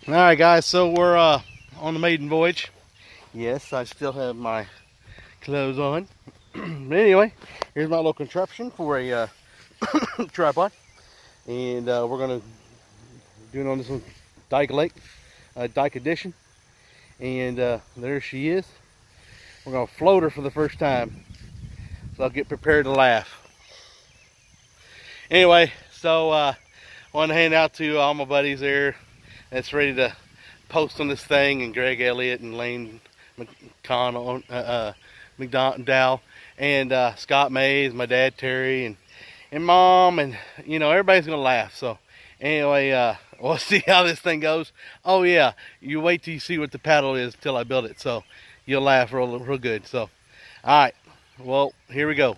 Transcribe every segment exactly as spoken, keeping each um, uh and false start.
All right, guys, so we're uh, on the maiden voyage. Yes, I still have my clothes on. But anyway, here's my little contraption for a uh, tripod. And uh, we're going to do it on this one, Dyke Lake, uh, Dyke Edition. And uh, there she is. We're going to float her for the first time. So I'll get prepared to laugh. Anyway, so uh, I want to hand out to all my buddies there that's ready to post on this thing, and Greg Elliott and Lane McConnell, uh, uh, McDowell, and uh, Scott Mays, my dad Terry, and and Mom, and you know everybody's gonna laugh. So anyway, uh, we'll see how this thing goes. Oh yeah, you wait till you see what the paddle is till I build it. So you'll laugh real real good. So all right, well here we go.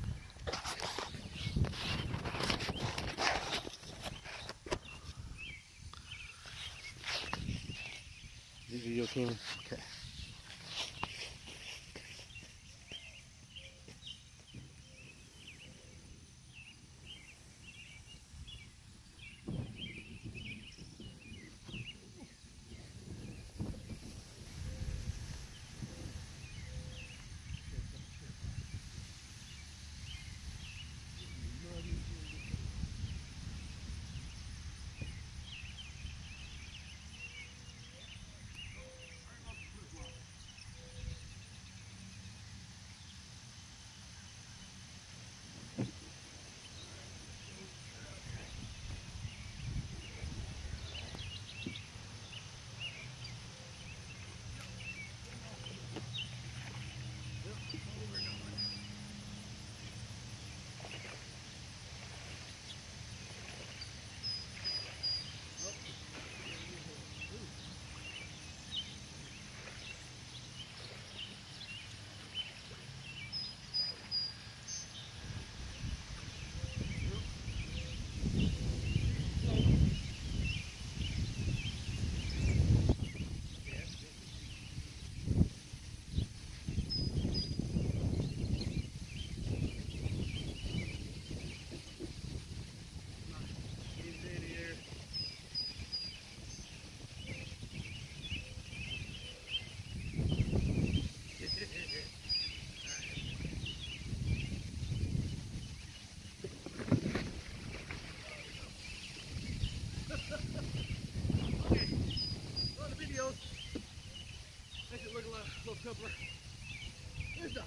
Video camera. Okay. Make it look a little, little simpler. Here's the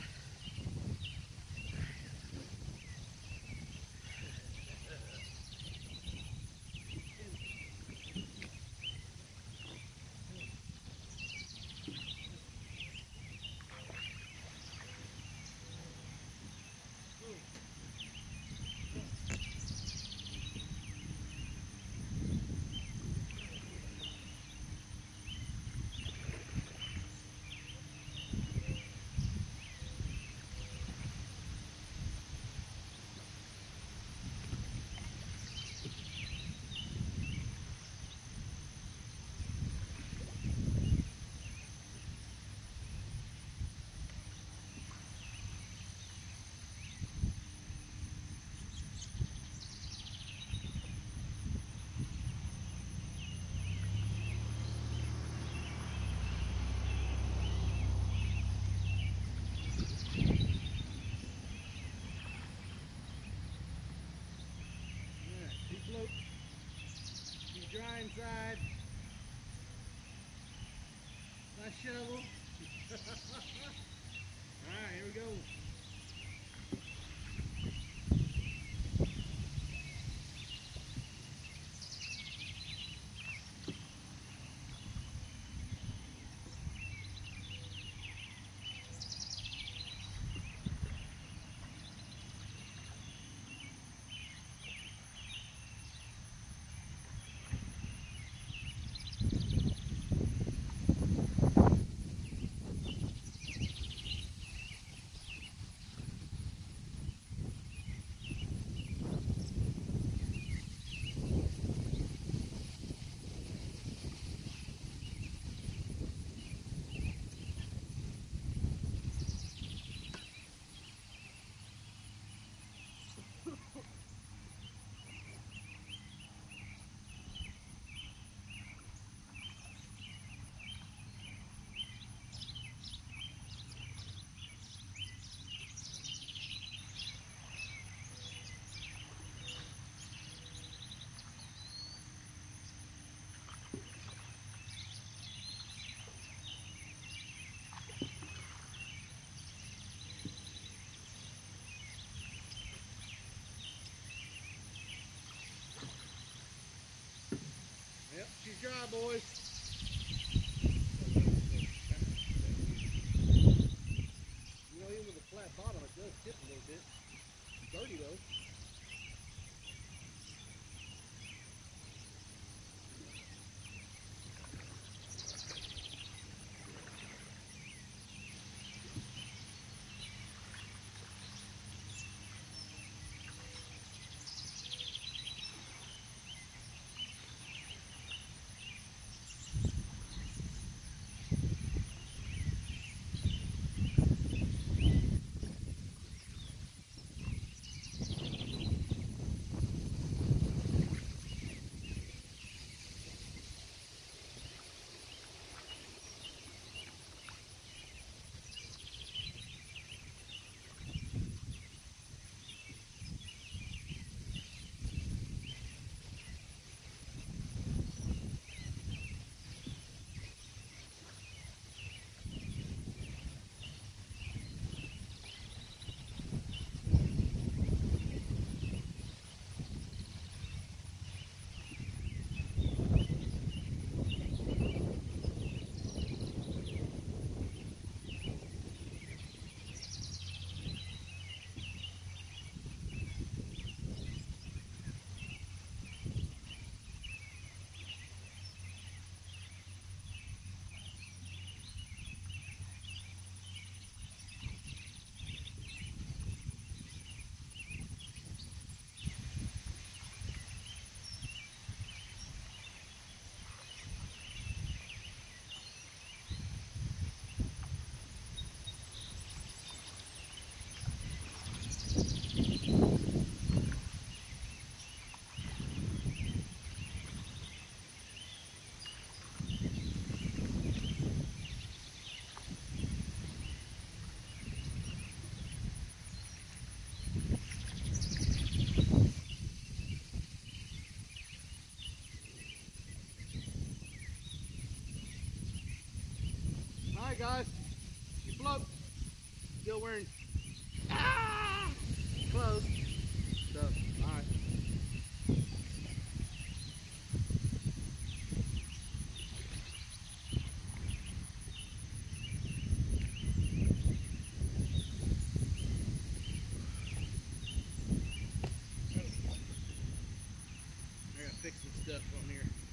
float. She's dry inside. Nice shovel. Alright, here we go. dry, boys. You know, even with a flat bottom, it does tip a little bit. Dirty though. Alright guys, you float. Still wearing ah, clothes. So, alright. I gotta fix some stuff on here.